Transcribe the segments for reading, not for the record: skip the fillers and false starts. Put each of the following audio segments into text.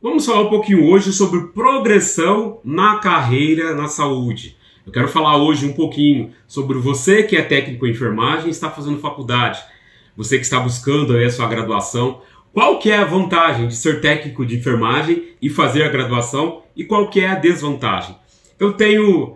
Vamos falar um pouquinho hoje sobre progressão na carreira na saúde. Eu quero falar hoje um pouquinho sobre você que é técnico em enfermagem e está fazendo faculdade. Você que está buscando aí a sua graduação. Qual que é a vantagem de ser técnico de enfermagem e fazer a graduação e qual que é a desvantagem? Eu tenho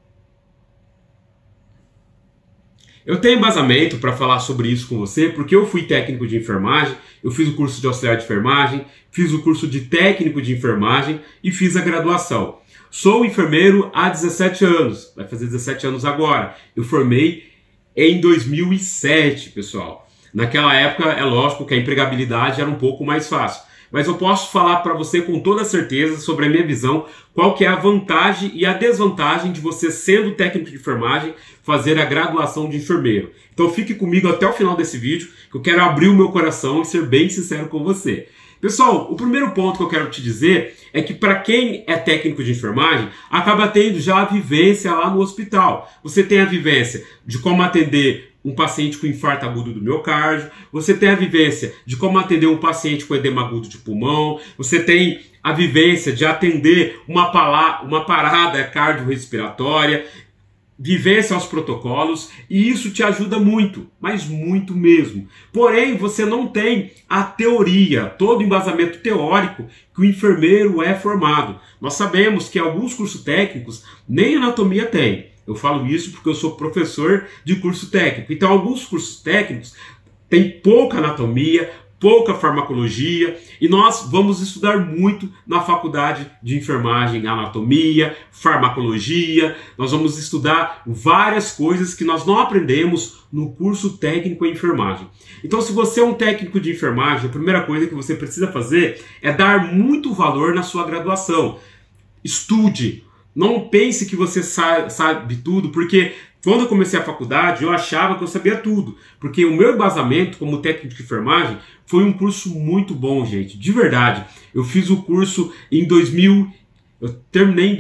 embasamento para falar sobre isso com você, porque eu fui técnico de enfermagem, eu fiz o curso de auxiliar de enfermagem, fiz o curso de técnico de enfermagem e fiz a graduação. Sou enfermeiro há 17 anos, vai fazer 17 anos agora. Eu formei em 2007, pessoal. Naquela época, é lógico que a empregabilidade era um pouco mais fácil. Mas eu posso falar para você com toda certeza sobre a minha visão, qual que é a vantagem e a desvantagem de você, sendo técnico de enfermagem, fazer a graduação de enfermeiro. Então fique comigo até o final desse vídeo, que eu quero abrir o meu coração e ser bem sincero com você. Pessoal, o primeiro ponto que eu quero te dizer é que para quem é técnico de enfermagem, acaba tendo já a vivência lá no hospital. Você tem a vivência de como atender um paciente com infarto agudo do miocárdio, você tem a vivência de como atender um paciente com edema agudo de pulmão, você tem a vivência de atender uma parada cardiorrespiratória, vivência aos protocolos, e isso te ajuda muito, mas muito mesmo. Porém, você não tem a teoria, todo o embasamento teórico que o enfermeiro é formado. Nós sabemos que alguns cursos técnicos nem anatomia tem. Eu falo isso porque eu sou professor de curso técnico. Então, alguns cursos técnicos têm pouca anatomia, pouca farmacologia, e nós vamos estudar muito na faculdade de enfermagem, anatomia, farmacologia. Nós vamos estudar várias coisas que nós não aprendemos no curso técnico em enfermagem. Então, se você é um técnico de enfermagem, a primeira coisa que você precisa fazer é dar muito valor na sua graduação. Estude. Não pense que você sabe tudo, porque quando eu comecei a faculdade eu achava que eu sabia tudo. Porque o meu embasamento como técnico de enfermagem foi um curso muito bom, gente. De verdade. Eu fiz o curso em 2000, eu terminei em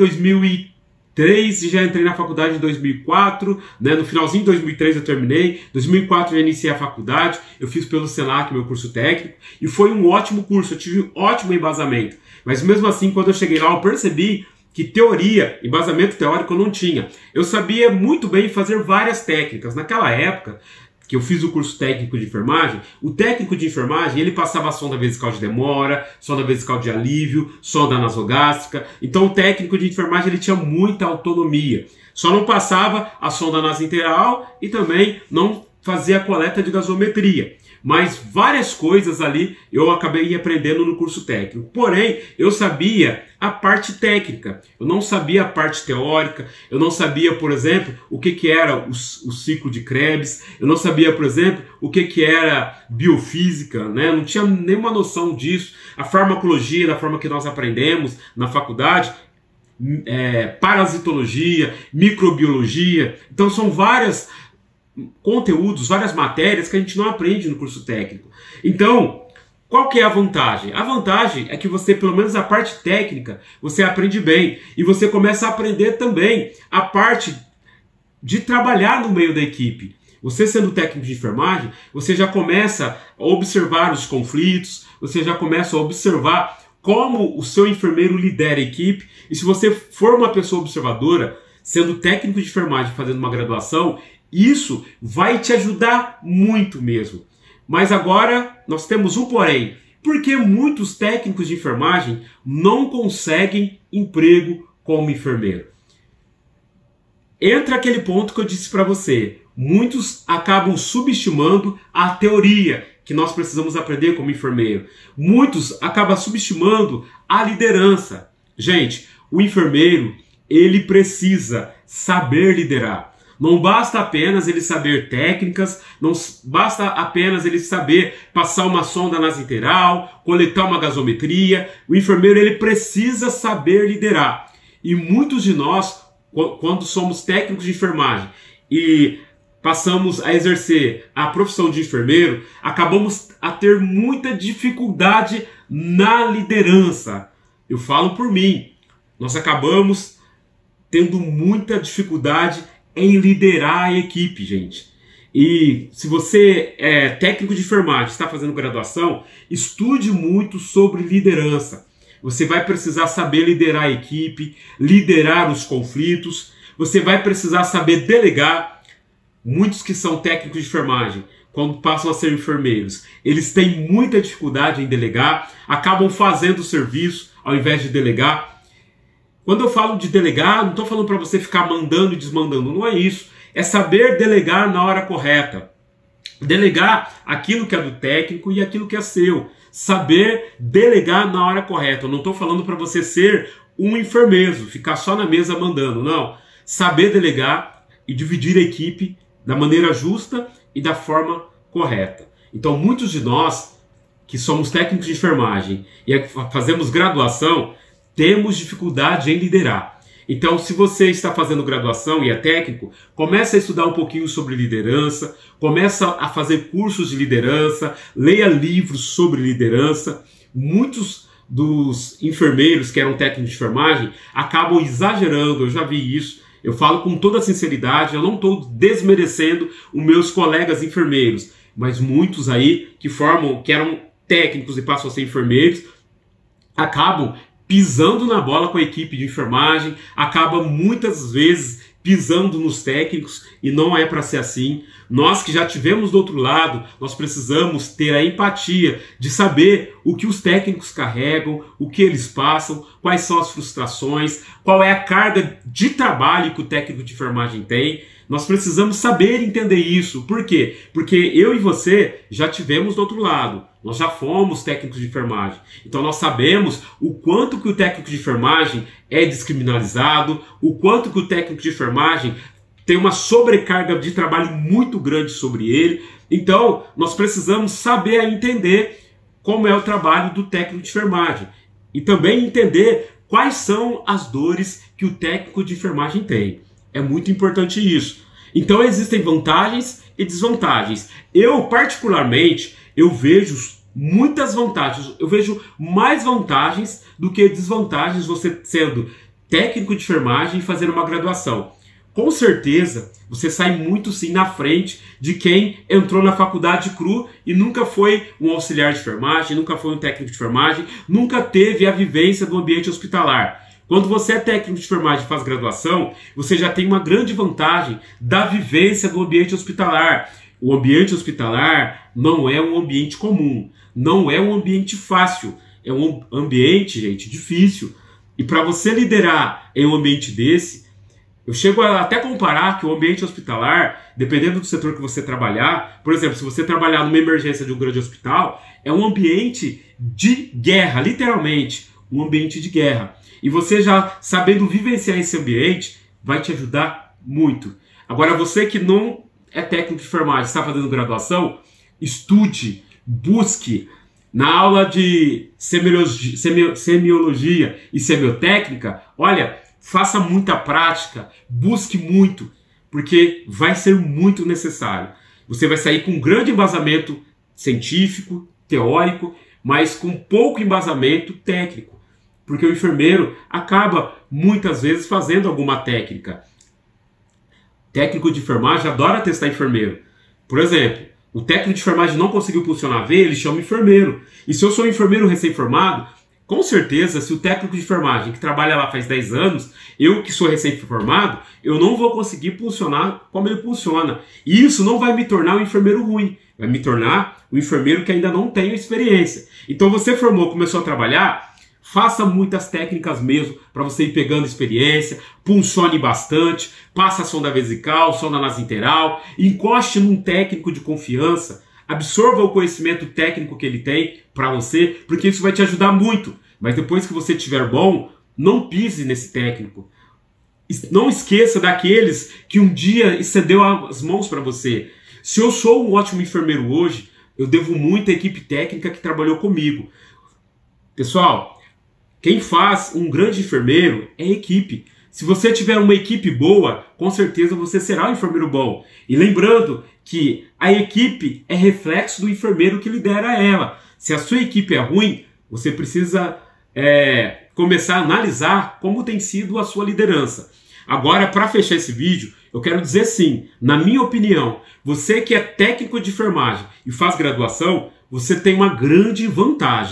2003 e já entrei na faculdade em 2004. Né? No finalzinho de 2003 eu terminei. Em 2004 eu iniciei a faculdade. Eu fiz pelo Senac meu curso técnico. E foi um ótimo curso, eu tive um ótimo embasamento. Mas mesmo assim, quando eu cheguei lá, eu percebi que teoria, embasamento teórico eu não tinha. Eu sabia muito bem fazer várias técnicas. Naquela época que eu fiz o curso técnico de enfermagem, o técnico de enfermagem, ele passava sonda vesical de demora, sonda vesical de alívio, sonda nasogástrica. Então o técnico de enfermagem ele tinha muita autonomia. Só não passava a sonda nasointeral e também não fazia a coleta de gasometria. Mas várias coisas ali eu acabei aprendendo no curso técnico. Porém, eu sabia a parte técnica. Eu não sabia a parte teórica. Eu não sabia, por exemplo, o que era o ciclo de Krebs. Eu não sabia, por exemplo, o que era biofísica, né? Eu não tinha nenhuma noção disso. A farmacologia, da forma que nós aprendemos na faculdade, parasitologia, microbiologia. Então são várias conteúdos, várias matérias que a gente não aprende no curso técnico. Então, qual que é a vantagem? A vantagem é que você, pelo menos a parte técnica, você aprende bem. E você começa a aprender também a parte de trabalhar no meio da equipe. Você sendo técnico de enfermagem, você já começa a observar os conflitos, você já começa a observar como o seu enfermeiro lidera a equipe. E se você for uma pessoa observadora, sendo técnico de enfermagem, fazendo uma graduação, isso vai te ajudar muito mesmo. Mas agora nós temos um porém. Porque muitos técnicos de enfermagem não conseguem emprego como enfermeiro. Entra aquele ponto que eu disse para você. Muitos acabam subestimando a teoria que nós precisamos aprender como enfermeiro. Muitos acabam subestimando a liderança. Gente, o enfermeiro, ele precisa saber liderar. Não basta apenas ele saber técnicas, não basta apenas ele saber passar uma sonda nasointeral, coletar uma gasometria. O enfermeiro ele precisa saber liderar. E muitos de nós, quando somos técnicos de enfermagem e passamos a exercer a profissão de enfermeiro, acabamos a ter muita dificuldade na liderança. Eu falo por mim. Nós acabamos tendo muita dificuldade em liderar a equipe, gente. E se você é técnico de enfermagem, está fazendo graduação, estude muito sobre liderança. você vai precisar saber liderar a equipe, liderar os conflitos, você vai precisar saber delegar. Muitos que são técnicos de enfermagem, quando passam a ser enfermeiros, eles têm muita dificuldade em delegar, acabam fazendo o serviço ao invés de delegar. Quando eu falo de delegar, não estou falando para você ficar mandando e desmandando, não é isso. É saber delegar na hora correta. Delegar aquilo que é do técnico e aquilo que é seu. Saber delegar na hora correta. Eu não estou falando para você ser um enfermeiro, ficar só na mesa mandando, não. Saber delegar e dividir a equipe da maneira justa e da forma correta. Então, muitos de nós que somos técnicos de enfermagem e fazemos graduação, temos dificuldade em liderar. Então, se você está fazendo graduação e é técnico, começa a estudar um pouquinho sobre liderança, começa a fazer cursos de liderança, leia livros sobre liderança. Muitos dos enfermeiros que eram técnicos de enfermagem acabam exagerando, eu já vi isso. Eu falo com toda sinceridade, eu não estou desmerecendo os meus colegas enfermeiros, mas muitos aí que eram técnicos e passam a ser enfermeiros, acabam pisando na bola com a equipe de enfermagem, acaba muitas vezes pisando nos técnicos, e não é para ser assim. Nós que já tivemos do outro lado, nós precisamos ter a empatia de saber o que os técnicos carregam, o que eles passam, quais são as frustrações, qual é a carga de trabalho que o técnico de enfermagem tem. Nós precisamos saber entender isso. Por quê? Porque eu e você já tivemos do outro lado. Nós já fomos técnicos de enfermagem. Então nós sabemos o quanto que o técnico de enfermagem é descriminalizado, o quanto que o técnico de enfermagem tem uma sobrecarga de trabalho muito grande sobre ele. Então nós precisamos saber entender como é o trabalho do técnico de enfermagem. E também entender quais são as dores que o técnico de enfermagem tem. É muito importante isso. Então existem vantagens e desvantagens. Eu, particularmente, eu vejo muitas vantagens. Eu vejo mais vantagens do que desvantagens você sendo técnico de enfermagem e fazer uma graduação. Com certeza, você sai muito sim na frente de quem entrou na faculdade cru e nunca foi um auxiliar de enfermagem, nunca foi um técnico de enfermagem, nunca teve a vivência do ambiente hospitalar. Quando você é técnico de enfermagem e faz graduação, você já tem uma grande vantagem da vivência do ambiente hospitalar. O ambiente hospitalar não é um ambiente comum, não é um ambiente fácil, é um ambiente, gente, difícil. E para você liderar em um ambiente desse, eu chego a até comparar que o ambiente hospitalar, dependendo do setor que você trabalhar, por exemplo, se você trabalhar numa emergência de um grande hospital, é um ambiente de guerra, literalmente, um ambiente de guerra. E você já sabendo vivenciar esse ambiente, vai te ajudar muito. Agora, você que não é técnico de enfermagem, está fazendo graduação, estude, busque. Na aula de semiologia e semiotécnica, olha, faça muita prática, busque muito, porque vai ser muito necessário. Você vai sair com um grande embasamento científico, teórico, mas com pouco embasamento técnico. Porque o enfermeiro acaba muitas vezes fazendo alguma técnica. Técnico de enfermagem adora testar enfermeiro. Por exemplo, o técnico de enfermagem não conseguiu funcionar bem, ele chama enfermeiro. E se eu sou um enfermeiro recém-formado, com certeza, se o técnico de enfermagem que trabalha lá faz 10 anos, eu que sou recém-formado, eu não vou conseguir funcionar como ele funciona. E isso não vai me tornar um enfermeiro ruim, vai me tornar um enfermeiro que ainda não tem experiência. Então você formou, começou a trabalhar, faça muitas técnicas mesmo para você ir pegando experiência, funcione bastante, passe a sonda vesical, sonda nasointeral, encoste num técnico de confiança, absorva o conhecimento técnico que ele tem para você, porque isso vai te ajudar muito. Mas depois que você estiver bom, não pise nesse técnico. Não esqueça daqueles que um dia estendeu as mãos para você. Se eu sou um ótimo enfermeiro hoje, eu devo muito à equipe técnica que trabalhou comigo. Pessoal, quem faz um grande enfermeiro é a equipe. Se você tiver uma equipe boa, com certeza você será um enfermeiro bom. E lembrando que a equipe é reflexo do enfermeiro que lidera ela. Se a sua equipe é ruim, você precisa começar a analisar como tem sido a sua liderança. Agora, para fechar esse vídeo, eu quero dizer sim, na minha opinião, você que é técnico de enfermagem e faz graduação, você tem uma grande vantagem.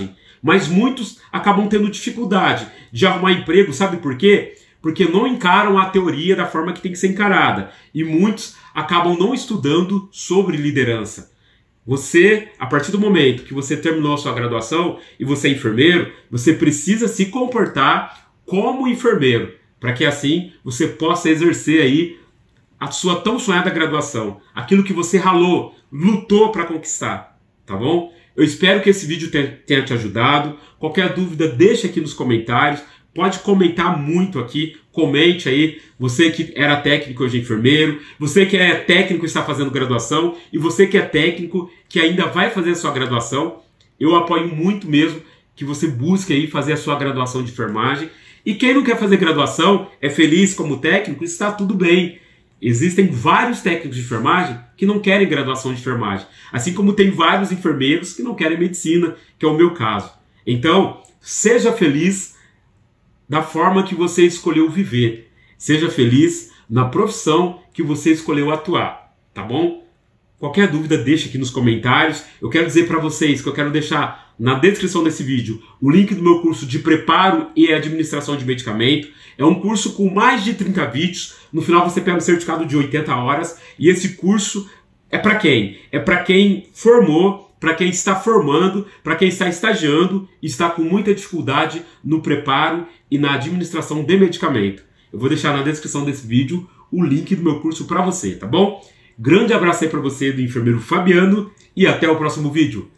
Mas muitos acabam tendo dificuldade de arrumar emprego, sabe por quê? Porque não encaram a teoria da forma que tem que ser encarada. E muitos acabam não estudando sobre liderança. Você, a partir do momento que você terminou a sua graduação e você é enfermeiro, você precisa se comportar como enfermeiro, para que assim você possa exercer aí a sua tão sonhada graduação, aquilo que você ralou, lutou para conquistar, tá bom? Eu espero que esse vídeo tenha te ajudado. Qualquer dúvida, deixa aqui nos comentários. Pode comentar muito aqui, comente aí, você que era técnico hoje é enfermeiro, você que é técnico e está fazendo graduação, e você que é técnico que ainda vai fazer a sua graduação, eu apoio muito mesmo que você busque aí fazer a sua graduação de enfermagem. E quem não quer fazer graduação, é feliz como técnico, está tudo bem. Existem vários técnicos de enfermagem que não querem graduação de enfermagem, assim como tem vários enfermeiros que não querem medicina, que é o meu caso. Então, seja feliz da forma que você escolheu viver. Seja feliz na profissão que você escolheu atuar, tá bom? Qualquer dúvida, deixa aqui nos comentários. Eu quero dizer para vocês que eu quero deixar na descrição desse vídeo o link do meu curso de preparo e administração de medicamento. É um curso com mais de 30 vídeos. No final você pega um certificado de 80 horas. E esse curso é para quem? É para quem formou, para quem está formando, para quem está estagiando e está com muita dificuldade no preparo e na administração de medicamento. Eu vou deixar na descrição desse vídeo o link do meu curso para você, tá bom? Grande abraço aí para você do enfermeiro Fabiano e até o próximo vídeo.